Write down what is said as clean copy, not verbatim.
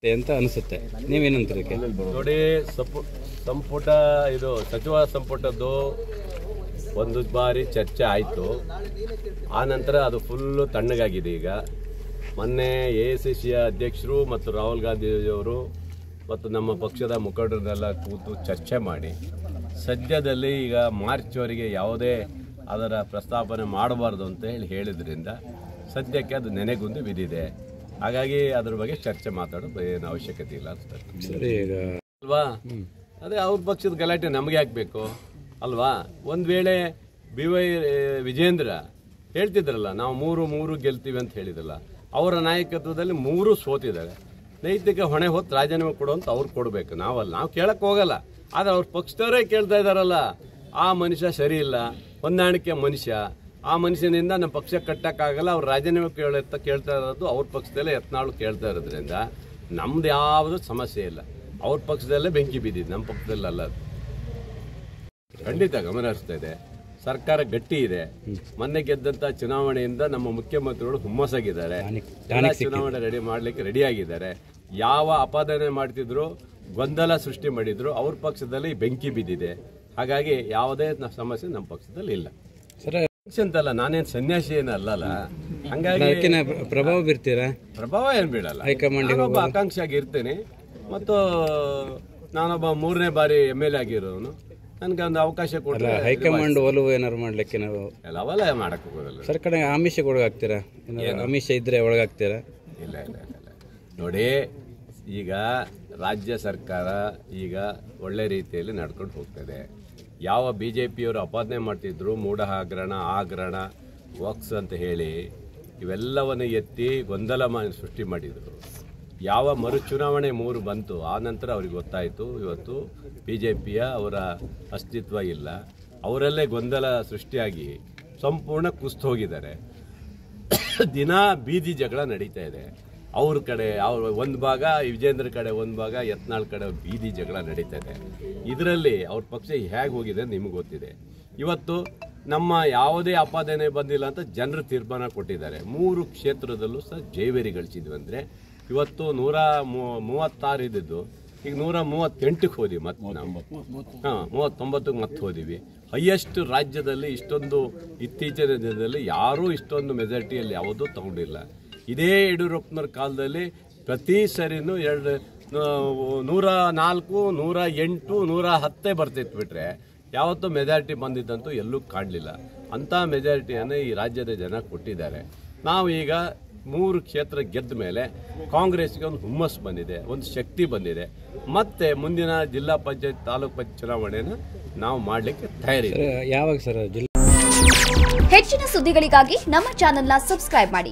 ಅಂತ ಅನಿಸುತ್ತೆ. ನೀವೇನಂತೀರಿ? ನೋಡಿ, ಸಂಪುಟ ಇದು ಸಚಿವ ಸಂಪುಟದ್ದು ಒಂದು ಬಾರಿ ಚರ್ಚೆ ಆಯಿತು. ಆ ನಂತರ ಅದು ಫುಲ್ಲು ತಣ್ಣಗಾಗಿದೆ. ಈಗ ಮೊನ್ನೆ AICCಯ ಅಧ್ಯಕ್ಷರು ಮತ್ತು ರಾಹುಲ್ ಗಾಂಧಿಯವರು ಮತ್ತು ನಮ್ಮ ಪಕ್ಷದ ಮುಖಂಡರನ್ನೆಲ್ಲ ಕೂತು ಚರ್ಚೆ ಮಾಡಿ ಸದ್ಯದಲ್ಲಿ ಈಗ ಮಾರ್ಚ್ವರೆಗೆ ಯಾವುದೇ ಅದರ ಪ್ರಸ್ತಾಪನೆ ಮಾಡಬಾರ್ದು ಅಂತ ಹೇಳಿದ್ರಿಂದ ಸದ್ಯಕ್ಕೆ ಅದು ನೆನೆಗುಂದಿ ಬಿದ್ದಿದೆ. ಹಾಗಾಗಿ ಅದ್ರ ಬಗ್ಗೆ ಚರ್ಚೆ ಮಾತಾಡೋದು ಏನು ಅವಶ್ಯಕತೆ ಇಲ್ಲ ಅನ್ಸುತ್ತೆ ಅಲ್ವಾ? ಅದೇ ಅವ್ರ ಪಕ್ಷದ ಗಲಾಟೆ ನಮಗೆ ಹಾಕಬೇಕು ಅಲ್ವಾ? ಒಂದು ವೇಳೆ BY ವಿಜೇಂದ್ರ ಹೇಳ್ತಿದ್ರಲ್ಲ, ನಾವು ಮೂರು ಗೆಲ್ತೀವಿ ಅಂತ ಹೇಳಿದ್ರಲ್ಲ, ಅವರ ನಾಯಕತ್ವದಲ್ಲಿ 3 ಸೋತಿದ್ದಾರೆ. ನೈತಿಕ ಹೊಣೆ ಹೊತ್ತು ರಾಜೀನಾಮೆ ಕೊಡುವಂತ ಅವ್ರು ಕೊಡಬೇಕು, ನಾವಲ್ಲ. ನಾವು ಕೇಳಕ್ಕೆ ಹೋಗಲ್ಲ. ಆದರೆ ಅವ್ರ ಪಕ್ಷದವರೇ ಕೇಳ್ತಾ ಇದ್ದಾರಲ್ಲ, ಆ ಮನುಷ್ಯ ಸರಿ ಇಲ್ಲ, ಹೊಂದಾಣಿಕೆ ಮನುಷ್ಯ, ಆ ಮನುಷ್ಯನಿಂದ ನಮ್ಮ ಪಕ್ಷ ಕಟ್ಟಕ್ಕಾಗಲ್ಲ, ಅವ್ರು ರಾಜೀನಾಮೆ ಕೇಳ್ತಾ ಇರೋದು ಅವ್ರ ಪಕ್ಷದಲ್ಲೇ ಯತ್ನಾಳು ಕೇಳ್ತಾ ಇರೋದ್ರಿಂದ ನಮ್ದು ಯಾವುದು ಸಮಸ್ಯೆ ಇಲ್ಲ. ಅವ್ರ ಪಕ್ಷದಲ್ಲೇ ಬೆಂಕಿ ಬಿದ್ದಿದ್ದು, ನಮ್ಮ ಪಕ್ಷದಲ್ಲಲ್ಲ. ಅದು ಖಂಡಿತ ಗಮನ ಹರಿಸ್ತಾ ಇದೆ. ಸರ್ಕಾರ ಗಟ್ಟಿ ಇದೆ. ಮೊನ್ನೆ ಗೆದ್ದಂತ ಚುನಾವಣೆಯಿಂದ ನಮ್ಮ ಮುಖ್ಯಮಂತ್ರಿಗಳು ಹುಮ್ಮಸ್ಸಾಗಿದ್ದಾರೆ. ಚುನಾವಣೆ ರೆಡಿ ಮಾಡ್ಲಿಕ್ಕೆ ರೆಡಿಯಾಗಿದ್ದಾರೆ. ಯಾವ ಅಪಾದನೆ ಮಾಡ್ತಿದ್ರು, ಗೊಂದಲ ಸೃಷ್ಟಿ ಮಾಡಿದ್ರು, ಅವ್ರ ಪಕ್ಷದಲ್ಲಿ ಬೆಂಕಿ ಬಿದ್ದಿದೆ. ಹಾಗಾಗಿ ಯಾವುದೇ ಸಮಸ್ಯೆ ನಮ್ಮ ಪಕ್ಷದಲ್ಲಿ ಇಲ್ಲ. ಅಂತಲ್ಲ, ನಾನೇನು ಸನ್ಯಾಸಿ ಏನಲ್ಲ. ಹಂಗಾಗಿ ಪ್ರಭಾವ ಬೀರ್ತೀರಾ? ಪ್ರಭಾವ ಏನ್ ಬೀಳಲ್ಲ. ಒಬ್ಬ ಆಕಾಂಕ್ಷಿಯಾಗಿ ಇರ್ತೇನೆ ಮತ್ತು ನಾನೊಬ್ಬ 3ನೇ ಬಾರಿ MLA ಆಗಿರೋನು. ನನ್ಗೆ ಒಂದು ಅವಕಾಶ ಕೊಟ್ಟರೆ ಹೈಕಮಾಂಡ್ ಒಲವು ಏನಾರು ಮಾಡ್ಲಿಕ್ಕೆ ನಾವು ಅವೆಲ್ಲ ಮಾಡಕ್ ಹೋಗೋದಲ್ಲ. ಸರ್ ಕಡೆ ಆಮಿಷಕ್ಕೆ ಒಳಗಾಗ್ತೀರಾ? ಆಮಿಷ ಇದ್ರೆ ಒಳಗಾಗ್ತೀರಾ? ಇಲ್ಲ. ನೋಡಿ, ಈಗ ರಾಜ್ಯ ಸರ್ಕಾರ ಈಗ ಒಳ್ಳೆ ರೀತಿಯಲ್ಲಿ ನಡ್ಕೊಂಡು ಹೋಗ್ತದೆ. ಯಾವ BJPಯವರು ಅಪಾದನೆ ಮಾಡ್ತಿದ್ರು, ಮೂಢ ಹಗರಣ ವಕ್ಸ್ ಅಂತ ಹೇಳಿ ಇವೆಲ್ಲವನ್ನು ಎತ್ತಿ ಗೊಂದಲ ಸೃಷ್ಟಿ ಮಾಡಿದರು. ಯಾವ ಮರುಚುನಾವಣೆ 3 ಬಂತು, ಆ ನಂತರ ಅವ್ರಿಗೆ ಗೊತ್ತಾಯಿತು ಇವತ್ತು BJPಯ ಅವರ ಅಸ್ತಿತ್ವ ಇಲ್ಲ. ಅವರಲ್ಲೇ ಗೊಂದಲ ಸೃಷ್ಟಿಯಾಗಿ ಸಂಪೂರ್ಣ ಕುಸ್ತು ಹೋಗಿದ್ದಾರೆ. ದಿನ ಬೀದಿ ಜಗಳ ನಡೀತಾ ಇದೆ. ಅವ್ರ ಕಡೆ ಒಂದು ಭಾಗ, ವಿಜೇಂದ್ರ ಕಡೆ ಒಂದು ಭಾಗ, ಯತ್ನಾಳ್ ಕಡೆ ಬೀದಿ ಜಗಳ ನಡೀತಾ ಇದೆ. ಇದರಲ್ಲಿ ಅವ್ರ ಪಕ್ಷ ಹೇಗೆ ಹೋಗಿದೆ ನಿಮಗೆ ಗೊತ್ತಿದೆ. ಇವತ್ತು ನಮ್ಮ ಯಾವುದೇ ಆಪಾದನೆ ಬಂದಿಲ್ಲ ಅಂತ ಜನರು ತೀರ್ಮಾನ ಕೊಟ್ಟಿದ್ದಾರೆ. 3 ಕ್ಷೇತ್ರದಲ್ಲೂ ಸಹ ಜೈವೇರಿ ಗಳಿಸಿದ್ವಿ. ಅಂದರೆ ಇವತ್ತು 136 ಇದ್ದಿದ್ದು ಈಗ 138ಕ್ಕೆ ಹೋದ್ವಿ. ಮತ್ತೆ ನಾವು 39ಕ್ಕೆ ಮತ್ತೆ ಹೋದಿವಿ. ಹೈಯೆಸ್ಟ್ ರಾಜ್ಯದಲ್ಲಿ ಇಷ್ಟೊಂದು ಇತ್ತೀಚಿನ ದಿನದಲ್ಲಿ ಯಾರೂ ಇಷ್ಟೊಂದು ಮೆಜಾರಿಟಿಯಲ್ಲಿ ಯಾವುದೂ ತಗೊಂಡಿಲ್ಲ. ಇದೇ ಯಡಿಯೂರಪ್ಪನವ್ರ ಕಾಲದಲ್ಲಿ ಪ್ರತಿ ಸರಿನೂ 104, 108, 110 ಬರ್ತಿತ್ತು ಬಿಟ್ರೆ ಯಾವತ್ತೂ ಮೆಜಾರಿಟಿ ಬಂದಿದ್ದಂತೂ ಎಲ್ಲೂ ಕಾಣಲಿಲ್ಲ. ಅಂಥ ಮೆಜಾರಿಟಿಯನ್ನು ಈ ರಾಜ್ಯದ ಜನ ಕೊಟ್ಟಿದ್ದಾರೆ. ನಾವು ಈಗ 3 ಕ್ಷೇತ್ರ ಗೆದ್ದ ಮೇಲೆ ಕಾಂಗ್ರೆಸ್ಗೆ ಒಂದು ಹುಮ್ಮಸ್ ಬಂದಿದೆ, ಒಂದು ಶಕ್ತಿ ಬಂದಿದೆ. ಮತ್ತೆ ಮುಂದಿನ ಜಿಲ್ಲಾ ಪಂಚಾಯತ್, ತಾಲೂಕು ಪಂಚಾಯತ್ ಚುನಾವಣೆಯನ್ನು ನಾವು ಮಾಡಲಿಕ್ಕೆ ತಯಾರಿದೆ. ಯಾವಾಗ ಸರ್? ಹೆಚ್ಚಿನ ಸುದ್ದಿಗಳಿಗಾಗಿ ನಮ್ಮ ಚಾನೆಲ್ನ ಸಬ್ಸ್ಕ್ರೈಬ್ ಮಾಡಿ,